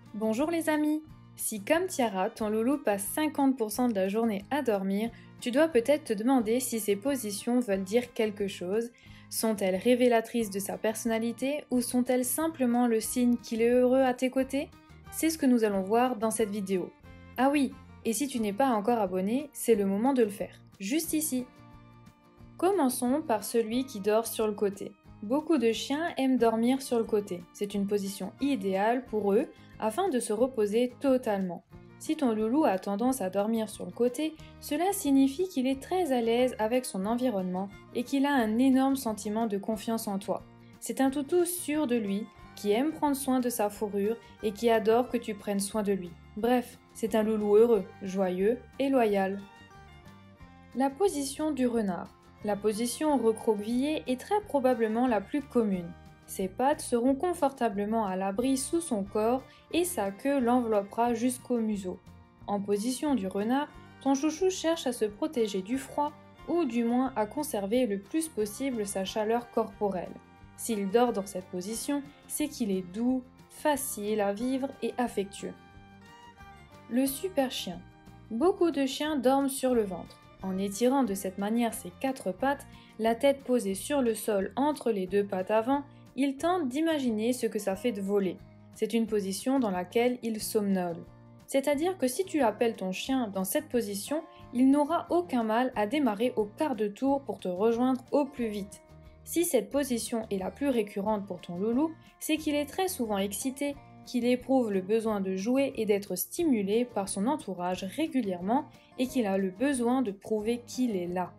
Bonjour les amis! Si comme Tiara, ton loulou passe 50% de la journée à dormir, tu dois peut-être te demander si ces positions veulent dire quelque chose. Sont-elles révélatrices de sa personnalité ou sont-elles simplement le signe qu'il est heureux à tes côtés? C'est ce que nous allons voir dans cette vidéo. Ah oui, et si tu n'es pas encore abonné, c'est le moment de le faire, juste ici. Commençons par celui qui dort sur le côté. Beaucoup de chiens aiment dormir sur le côté. C'est une position idéale pour eux afin de se reposer totalement. Si ton loulou a tendance à dormir sur le côté, cela signifie qu'il est très à l'aise avec son environnement et qu'il a un énorme sentiment de confiance en toi. C'est un toutou sûr de lui, qui aime prendre soin de sa fourrure et qui adore que tu prennes soin de lui. Bref, c'est un loulou heureux, joyeux et loyal. La position du renard. La position recroquevillée est très probablement la plus commune. Ses pattes seront confortablement à l'abri sous son corps et sa queue l'enveloppera jusqu'au museau. En position du renard, ton chouchou cherche à se protéger du froid ou du moins à conserver le plus possible sa chaleur corporelle. S'il dort dans cette position, c'est qu'il est doux, facile à vivre et affectueux. Le super chien. Beaucoup de chiens dorment sur le ventre. En étirant de cette manière ses quatre pattes, la tête posée sur le sol entre les deux pattes avant, il tente d'imaginer ce que ça fait de voler. C'est une position dans laquelle il somnole. C'est-à-dire que si tu appelles ton chien dans cette position, il n'aura aucun mal à démarrer au quart de tour pour te rejoindre au plus vite. Si cette position est la plus récurrente pour ton loulou, c'est qu'il est très souvent excité, qu'il éprouve le besoin de jouer et d'être stimulé par son entourage régulièrement et qu'il a le besoin de prouver qu'il est là.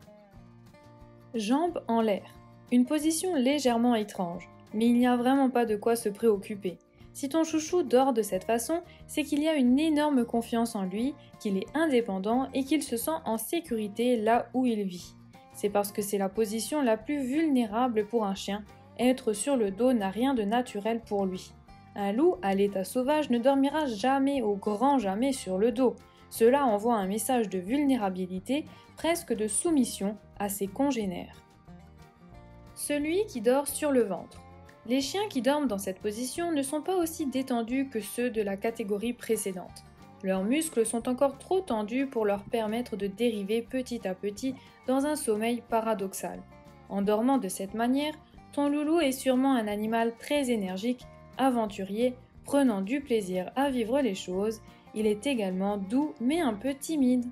Jambes en l'air. Une position légèrement étrange, mais il n'y a vraiment pas de quoi se préoccuper. Si ton chouchou dort de cette façon, c'est qu'il y a une énorme confiance en lui, qu'il est indépendant et qu'il se sent en sécurité là où il vit. C'est parce que c'est la position la plus vulnérable pour un chien. Être sur le dos n'a rien de naturel pour lui. Un loup à l'état sauvage ne dormira jamais au grand jamais sur le dos. Cela envoie un message de vulnérabilité, presque de soumission à ses congénères. Celui qui dort sur le ventre. Les chiens qui dorment dans cette position ne sont pas aussi détendus que ceux de la catégorie précédente. Leurs muscles sont encore trop tendus pour leur permettre de dériver petit à petit dans un sommeil paradoxal. En dormant de cette manière, ton loulou est sûrement un animal très énergique, aventurier, prenant du plaisir à vivre les choses. Il est également doux mais un peu timide.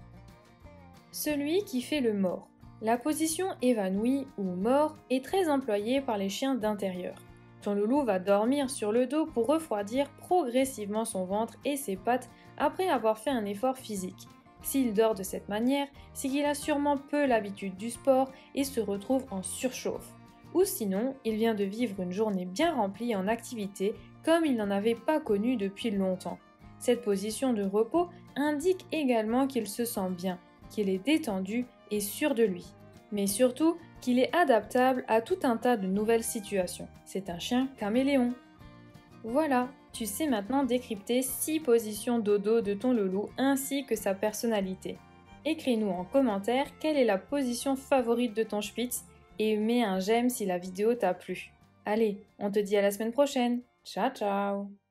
Celui qui fait le mort. La position évanouie ou mort est très employée par les chiens d'intérieur. Ton loulou va dormir sur le dos pour refroidir progressivement son ventre et ses pattes après avoir fait un effort physique. S'il dort de cette manière, c'est qu'il a sûrement peu l'habitude du sport et se retrouve en surchauffe. Ou sinon, il vient de vivre une journée bien remplie en activité comme il n'en avait pas connu depuis longtemps. Cette position de repos indique également qu'il se sent bien, qu'il est détendu et sûr de lui. Mais surtout, qu'il est adaptable à tout un tas de nouvelles situations. C'est un chien caméléon. Voilà, tu sais maintenant décrypter 6 positions dodo de ton loulou ainsi que sa personnalité. Écris-nous en commentaire quelle est la position favorite de ton Spitz et mets un j'aime si la vidéo t'a plu. Allez, on te dit à la semaine prochaine. Ciao ciao!